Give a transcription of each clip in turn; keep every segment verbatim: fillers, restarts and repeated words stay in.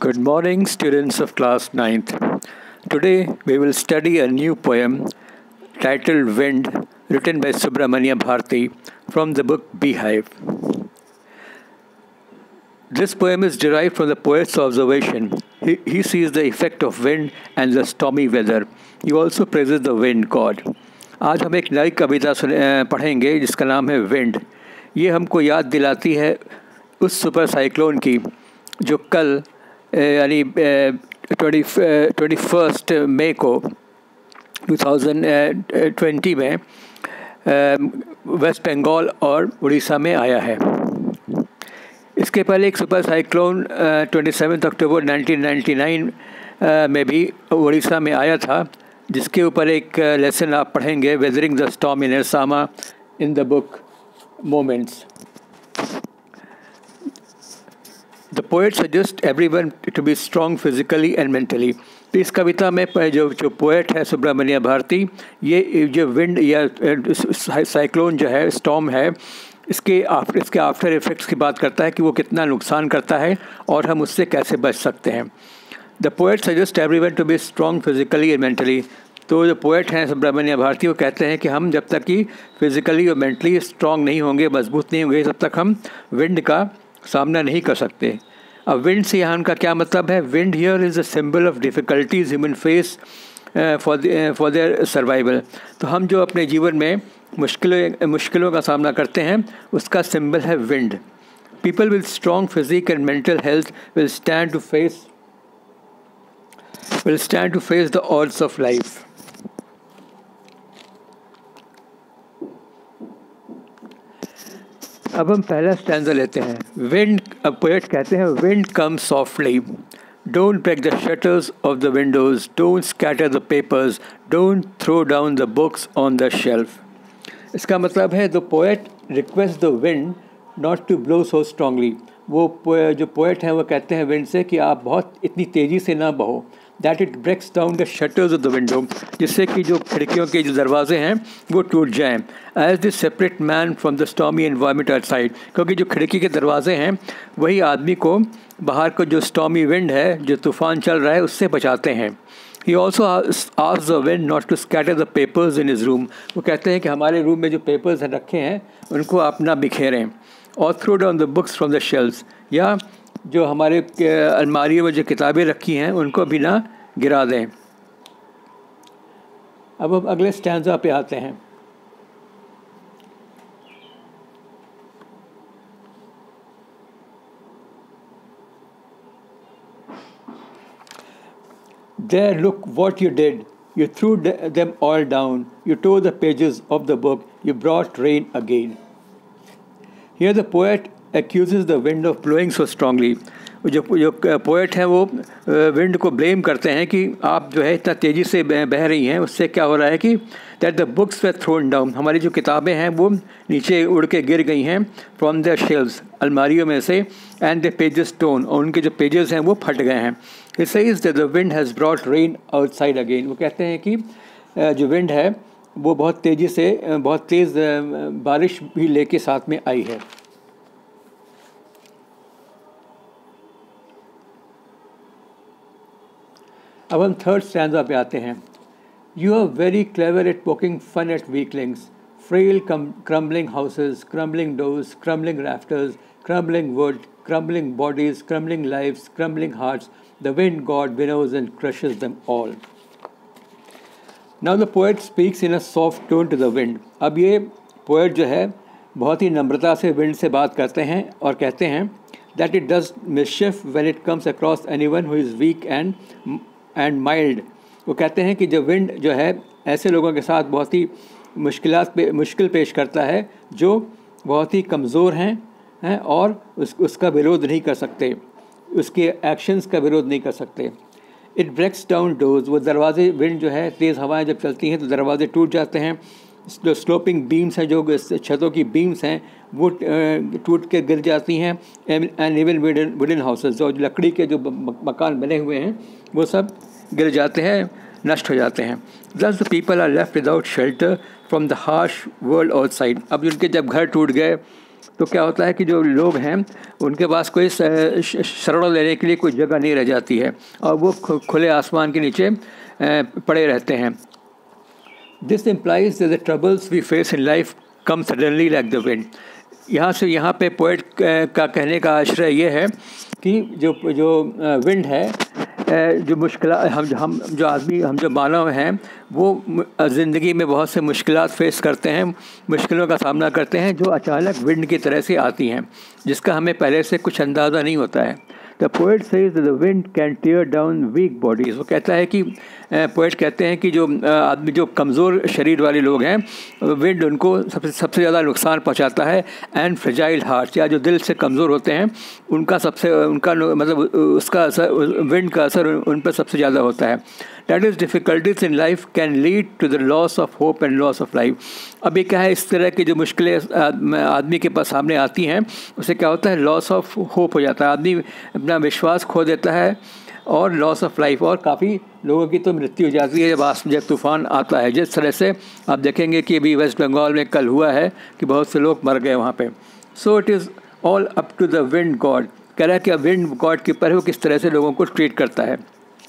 Good morning, students of class ninth. Today we will study a new poem titled Wind, written by Subramanya Bharati from the book Beehive. This poem is derived from the poet's observation. He, he sees the effect of wind and the stormy weather. He also praises the wind god. आज हम एक नई कविता पढ़ेंगे जिसका नाम है wind. ये हमको याद दिलाती है उस सुपर साइक्लोन की जो कल यानी ट्वेंटी ट्वेंटी फर्स्ट मई को टू थाउजेंड ट्वेंटी में वेस्ट बंगाल और उड़ीसा में आया है. इसके पहले एक super cyclone twenty seventh October nineteen ninety nine में भी उड़ीसा में आया था, जिसके ऊपर एक लेसन आप पढ़ेंगे, weathering the storm in Ersama, in the book Moments. The poet suggest everyone to be strong physically and mentally. तो इस कविता में जो जो पोएट है सुब्रमण्य भारती, ये जो विंड या साइक्लोन जो है, स्टॉर्म है, इसके आफ्टर इसके आफ्टर इफ़ेक्ट्स की बात करता है कि वो कितना नुकसान करता है और हम उससे कैसे बच सकते हैं. The poet suggest everyone to be strong physically and mentally. तो जो पोएट हैं सुब्रमण्य भारती, वो कहते हैं कि हम जब तक कि फिजिकली और मेंटली स्ट्रॉन्ग नहीं होंगे, मजबूत नहीं होंगे, तब तक हम विंड का सामना नहीं कर सकते. अब विंड से यहाँ उनका क्या मतलब है? Wind here is a symbol of difficulties human face for for their survival. तो हम जो अपने जीवन में मुश्किलों मुश्किलों का सामना करते हैं, उसका सिंबल है wind. People with strong physique and mental health will stand to face will stand to face the odds of life. अब हम पहला स्टैंजा लेते हैं. विंड, अब पोएट कहते हैं, wind come softly, don't break the shutters of the windows, don't scatter the papers, don't throw down the books on the shelf. इसका मतलब है the poet request the wind not to blow so strongly. वो जो poet हैं वो कहते हैं wind से कि आप बहुत इतनी तेज़ी से ना बहो, that it breaks down the shutters of the window, जिससे कि जो खिड़कियों के जो दरवाजे हैं वो टूट जाएं. As this separate man from the stormy environment outside, क्योंकि जो खिड़की के दरवाजे हैं वही आदमी को बाहर को जो स्टॉर्मी विंड है, जो तूफ़ान चल रहा है, उससे बचाते हैं. He also asks the wind not to scatter the papers in his room. वो कहते हैं कि हमारे रूम में जो पेपर्स रखे हैं उनको आप ना बिखेरें. और throw down the books from the shelves, या जो हमारे अलमारियों में जो किताबें रखी हैं उनको भी ना गिरा दें. अब अब अगले स्टैंजा पे आते हैं. There, look what you did. You threw them all down. You tore the pages of the book. You brought rain again. Here the poet accuses the wind of blowing so strongly. जो जो poet हैं वो wind को blame करते हैं कि आप जो है इतना तेज़ी से बह बह रही हैं, उससे क्या हो रहा है कि that the books were thrown down, हमारी जो किताबें हैं वो नीचे उड़ के गिर गई हैं, फ्रॉम द शेल्व्स, अलमारियों में से, एंड द पेजेस टोन, और उनके जो पेजेस हैं वो फट गए हैं. He says that the wind has brought rain outside again. वो कहते हैं कि जो विंड है वो बहुत तेज़ी से, बहुत तेज़ बारिश भी लेके साथ में आई है. अब हम थर्ड स्टैंजा पे आते हैं. You are very clever at poking fun at weaklings, frail crumbling houses, crumbling doors, crumbling rafters, crumbling wood, crumbling bodies, crumbling lives, crumbling hearts. The wind god winnows and crushes them all. Now the poet speaks in a soft tone to the wind. अब ये poet जो है बहुत ही नम्रता से wind से बात करते हैं और कहते हैं that it does mischief when it comes across anyone who is weak and and mild. वो कहते हैं कि जब विंड जो है ऐसे लोगों के साथ बहुत ही मुश्किलात पे मुश्किल पेश करता है जो बहुत ही कमज़ोर हैं हैं और उस उसका विरोध नहीं कर सकते, उसके एक्शंस का विरोध नहीं कर सकते. इट ब्रेक्स डाउन डोर्स, वो दरवाजे, विंड जो है तेज़ हवाएं जब चलती हैं तो दरवाजे टूट जाते हैं. जो स्लोपिंग बीम्स हैं, जो छतों की बीम्स हैं, वो टूट के गिर जाती हैं. एंड इवन वुडन हाउसेस, जो लकड़ी के जो मकान बने हुए हैं वो सब गिर जाते हैं, नष्ट हो जाते हैं. Thus the people are left without shelter from the harsh world outside. अब उनके जब घर टूट गए तो क्या होता है कि जो लोग हैं उनके पास कोई शरण लेने के लिए कोई जगह नहीं रह जाती है और वो खुले आसमान के नीचे पड़े रहते हैं। This implies that the troubles we face in life come suddenly like the wind. यहाँ से यहाँ पे पोएट का कहने का आश्रय ये है कि जो जो विंड है, जो मुश्किल हम हम जो आदमी हम जो मानव हैं वो ज़िंदगी में बहुत से मुश्किलात फेस करते हैं, मुश्किलों का सामना करते हैं जो अचानक विंड की तरह से आती हैं, जिसका हमें पहले से कुछ अंदाज़ा नहीं होता है। The poet says the wind can tear down weak bodies. वो कहता है कि पोएट कहते हैं कि जो आदमी जो कमज़ोर शरीर वाले लोग हैं विंड उनको सबसे सबसे ज़्यादा नुकसान पहुंचाता है। एंड फ्रेजाइल हार्ट, या जो दिल से कमज़ोर होते हैं उनका सबसे उनका मतलब उसका असर विंड का असर उन पर सबसे ज़्यादा होता है। That is difficulties in life can lead to the loss of hope and loss of life। अभी क्या है, इस तरह की जो मुश्किलें आदमी के पास सामने आती हैं उससे क्या होता है, लॉस ऑफ होप हो जाता है, आदमी अपना विश्वास खो देता है और लॉस ऑफ लाइफ, और काफ़ी लोगों की तो मृत्यु हो जाती है जब आस जब तूफ़ान आता है। जिस तरह से आप देखेंगे कि अभी वेस्ट बंगाल में कल हुआ है कि बहुत से लोग मर गए वहाँ पे। So it is all up to the wind god. कह रहा है कि विंड गॉड के ऊपर वो किस तरह से लोगों को ट्रीट करता है।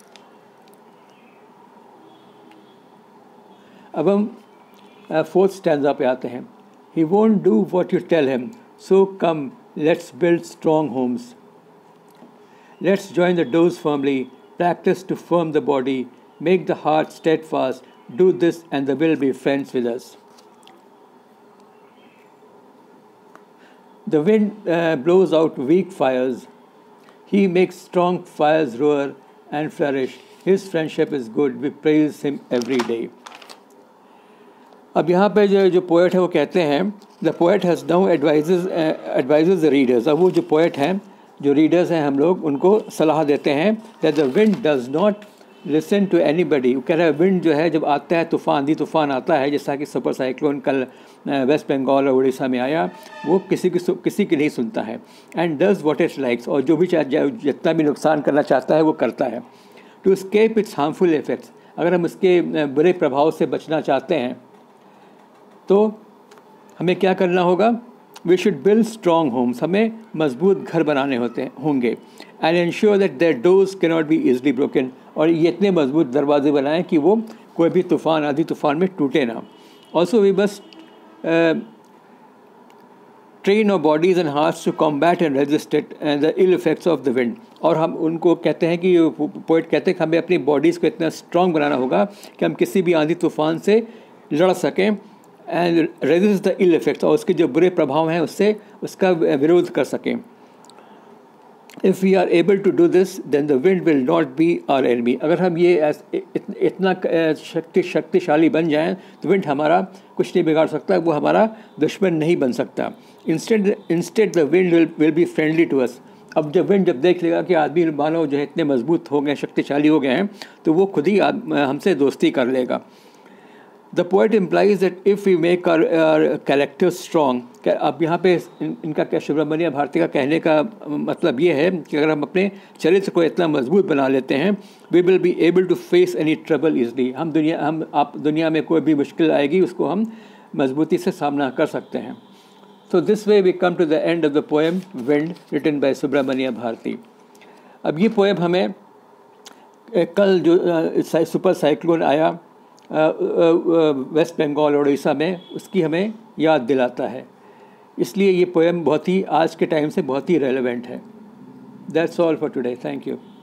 अब हम फोर्थ स्टैंजा पे आते हैं। He won't do what you tell him, so come let's build strong homes. Let's join the doors firmly, practice to firm the body, make the heart steadfast, do this and the will be friends with us. The wind blows out weak fires, he makes strong fires roar and flourish, his friendship is good, we praise him every day. अब यहाँ पे जो जो poet है वो कहते हैं the poet has now advises advises the readers. अब वो जो पोएट हैं, जो रीडर्स हैं, हम लोग उनको सलाह देते हैं that the wind does not listen to anybody. वो कह रहा है विंड जो है जब आता है, तूफ़ान आंधी तूफ़ान आता है, जैसा कि सुपर साइक्लोन कल वेस्ट बंगाल और उड़ीसा में आया, वो किसी की किसी की नहीं सुनता है। And does what it likes, और जो भी जितना भी नुकसान करना चाहता है वो करता है। To escape its harmful effects, अगर हम इसके बुरे प्रभाव से बचना चाहते हैं तो हमें क्या करना होगा, we should build strong homes, हमें मजबूत घर बनाने होते होंगे। And ensure that their doors can not be easily broken, और ये इतने मजबूत दरवाजे बनाएं कि वो कोई भी तूफ़ान आधी तूफ़ान में टूटे ना। Also we must train our bodies and hearts to combat and resist it and the ill effects of the wind. और हम उनको कहते हैं कि पोइट कहते हैं कि हमें अपनी बॉडीज़ को इतना स्ट्रॉन्ग बनाना होगा कि हम किसी भी आंधी तूफ़ान से लड़ सकें and resist the ill effects, और उसके जो बुरे प्रभाव हैं उससे उसका विरोध कर सकें। If we are able to do this then the wind will not be our enemy. अगर हम ये इत, इतना शक्ति शक्तिशाली बन जाएं तो विंड हमारा कुछ नहीं बिगाड़ सकता, वो हमारा दुश्मन नहीं बन सकता। Instead instead the wind will will be friendly to us. अब जब विंड जब देख लेगा कि आदमी मानव जो है इतने मजबूत हो गए, शक्तिशाली हो गए हैं, तो वो खुद ही हमसे दोस्ती कर लेगा। The poet implies that if we make our character strong. अब यहाँ पे इन, इनका क्या सुब्रमण्य भारती का कहने का मतलब ये है कि अगर हम अपने चरित्र को इतना मजबूत बना लेते हैं, we will be able to face any trouble easily. हम दुनिया हम आप दुनिया में कोई भी मुश्किल आएगी उसको हम मजबूती से सामना कर सकते हैं। So this way we come to the end of the poem wind written by Subramania Bharati. अब ये पोएम हमें कल जो सुपर साइक्लोन आया वेस्ट बंगाल और उड़ीसा में, उसकी हमें याद दिलाता है, इसलिए ये पोएम बहुत ही आज के टाइम से बहुत ही रेलेवेंट है। That's all for today, thank you.